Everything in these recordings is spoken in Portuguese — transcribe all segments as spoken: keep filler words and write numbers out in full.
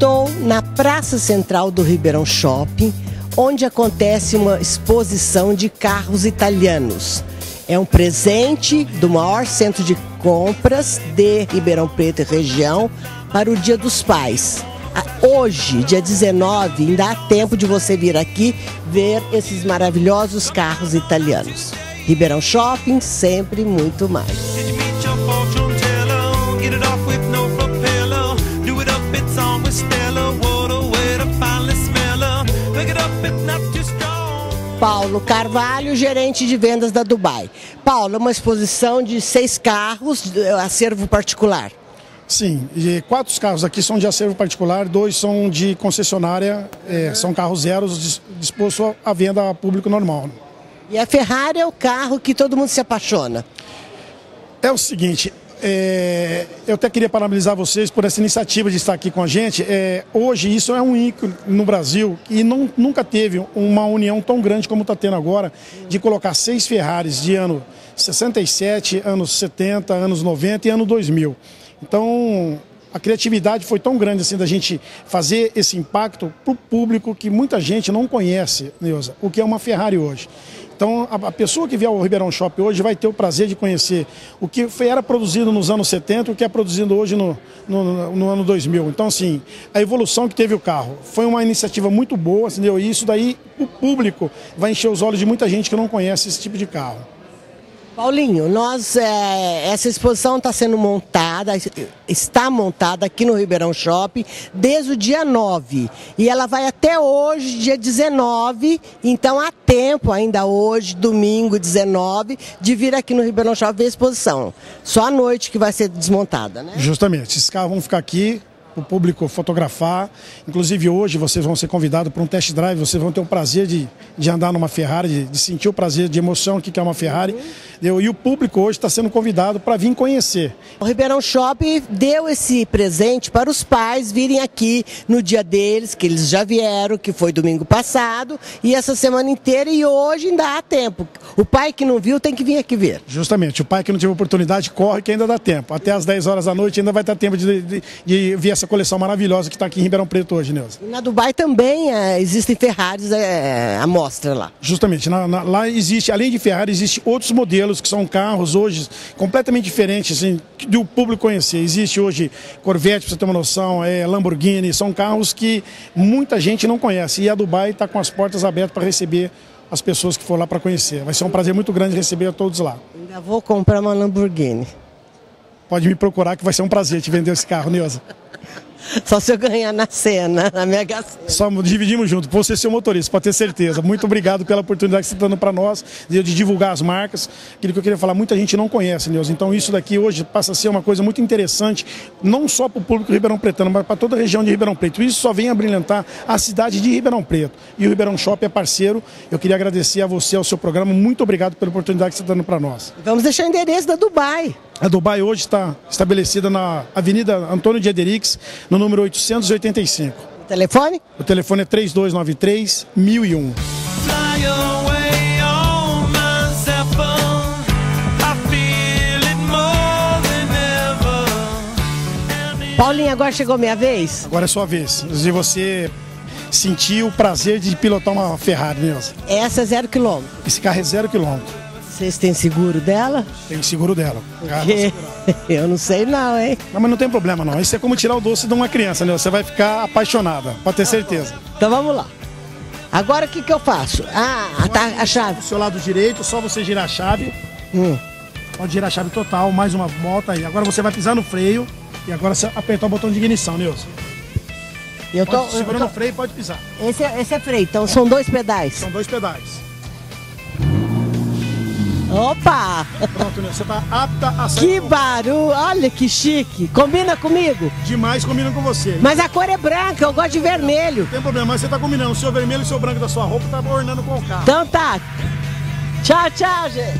estou na Praça Central do Ribeirão Shopping, onde acontece uma exposição de carros italianos. É um presente do maior centro de compras de Ribeirão Preto e região para o Dia dos Pais. Hoje, dia dezenove, ainda há tempo de você vir aqui ver esses maravilhosos carros italianos. Ribeirão Shopping, sempre muito mais. Paulo Carvalho, gerente de vendas da Dubai. Paulo, uma exposição de seis carros, acervo particular. Sim, e quatro carros aqui são de acervo particular, dois são de concessionária, é, são carros zeros dispostos à venda a público normal. E a Ferrari é o carro que todo mundo se apaixona. É o seguinte, é, eu até queria parabenizar vocês por essa iniciativa de estar aqui com a gente. É, hoje isso é um ícone no Brasil e não, nunca teve uma união tão grande como está tendo agora, de colocar seis Ferraris de ano sessenta e sete, anos setenta, anos noventa e ano dois mil. Então, a criatividade foi tão grande assim da gente fazer esse impacto para o público que muita gente não conhece, Neuza, o que é uma Ferrari hoje. Então, a, a pessoa que vier ao Ribeirão Shopping hoje vai ter o prazer de conhecer o que foi, era produzido nos anos setenta, o que é produzido hoje no, no, no ano dois mil. Então, assim, a evolução que teve o carro foi uma iniciativa muito boa, entendeu? E isso daí, o público vai encher os olhos de muita gente que não conhece esse tipo de carro. Paulinho, nós, é, essa exposição está sendo montada, está montada aqui no Ribeirão Shopping desde o dia nove. E ela vai até hoje, dia dezenove, então há tempo ainda hoje, domingo dezenove, de vir aqui no Ribeirão Shopping ver a exposição. Só à noite que vai ser desmontada, né? Justamente, esses carros vão ficar aqui, o público fotografar. Inclusive hoje vocês vão ser convidados para um test drive, vocês vão ter o prazer de, de andar numa Ferrari, de, de sentir o prazer de emoção que é uma Ferrari. Uhum. E o público hoje está sendo convidado para vir conhecer. O Ribeirão Shopping deu esse presente para os pais virem aqui no dia deles, que eles já vieram, que foi domingo passado, e essa semana inteira, e hoje ainda há tempo. O pai que não viu tem que vir aqui ver. Justamente, o pai que não teve oportunidade corre que ainda dá tempo. Até às dez horas da noite ainda vai ter tempo de, de, de ver essa coleção maravilhosa que está aqui em Ribeirão Preto hoje, Neuza. E na Dubai também é, existem Ferraris é, à mostra lá. Justamente, na, na, lá existe, além de Ferrari, existem outros modelos que são carros hoje completamente diferentes, assim, do público conhecer. Existe hoje Corvette, para você ter uma noção, é, Lamborghini, são carros que muita gente não conhece. E a Dubai está com as portas abertas para receber as pessoas que for lá para conhecer. Vai ser um prazer muito grande receber a todos lá. Ainda vou comprar uma Lamborghini. Pode me procurar que vai ser um prazer te vender esse carro, Neuza. Só se eu ganhar na cena, na Mega Sena. Só dividimos junto, você ser o motorista, pode ter certeza. Muito obrigado pela oportunidade que você está dando para nós, de, de divulgar as marcas. Aquilo que eu queria falar, muita gente não conhece, Neuza. Então isso daqui hoje passa a ser uma coisa muito interessante, não só para o público ribeirão pretano, mas para toda a região de Ribeirão Preto. Isso só vem a brilhantar a cidade de Ribeirão Preto. E o Ribeirão Shopping é parceiro. Eu queria agradecer a você, ao seu programa. Muito obrigado pela oportunidade que você está dando para nós. Vamos deixar o endereço da Dubai. A Dubai hoje está estabelecida na Avenida Antônio de Ederix, no número oitocentos e oitenta e cinco. O telefone? O telefone é três dois nove três, mil e um. Paulinho, agora chegou a minha vez? Agora é sua vez. E você sentir o prazer de pilotar uma Ferrari, Neuza. Essa é zero quilômetro. Esse carro é zero quilômetro. Vocês têm seguro dela? Tem seguro dela. Eu não sei não, hein? Não, mas não tem problema não. Isso é como tirar o doce de uma criança, né? Você vai ficar apaixonada, pode ter certeza. Então vamos lá. Agora o que que eu faço? Ah, tá a chave. Do seu lado direito, só você girar a chave. Hum. Pode girar a chave total, mais uma volta aí. Agora você vai pisar no freio e agora você apertar o botão de ignição, Neuza. Eu tô pode, segurando eu tô... o freio, pode pisar. Esse é, esse é freio, então são dois pedais. São dois pedais. Opa! Pronto, Neuza, você tá apta a sair. Que barulho! Olha que chique! Combina comigo? Demais combina com você. Mas a cor é branca, eu gosto de vermelho. Não tem problema, mas você tá combinando. O seu vermelho e o seu branco da sua roupa tá ornando com o carro. Então tá. Tchau, tchau, gente.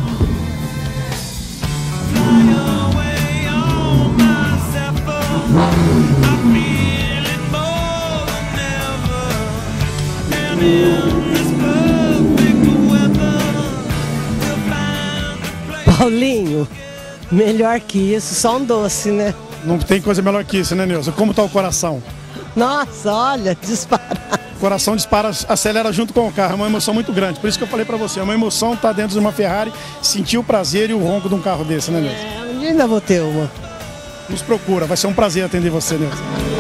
Paulinho, melhor que isso, só um doce, né? Não tem coisa melhor que isso, né, Neuza? Como tá o coração? Nossa, olha, dispara. O coração dispara, acelera junto com o carro, é uma emoção muito grande. Por isso que eu falei para você, é uma emoção estar dentro de uma Ferrari, sentir o prazer e o ronco de um carro desse, né, Nilson? É, um dia ainda vou ter uma. Nos procura, vai ser um prazer atender você, Nilson.